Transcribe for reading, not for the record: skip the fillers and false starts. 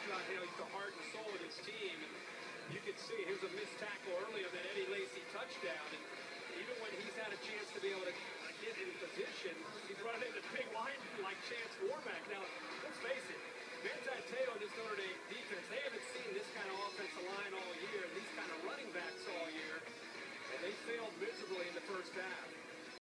about how he's the heart and soul of his team. And you can see here's a missed tackle early on that Eddie Lacy touchdown. And even when he's had a chance to be able to get in position, he's running into big linemen like Chance Warmack. Now, let's face it, Manti and this Notre Dame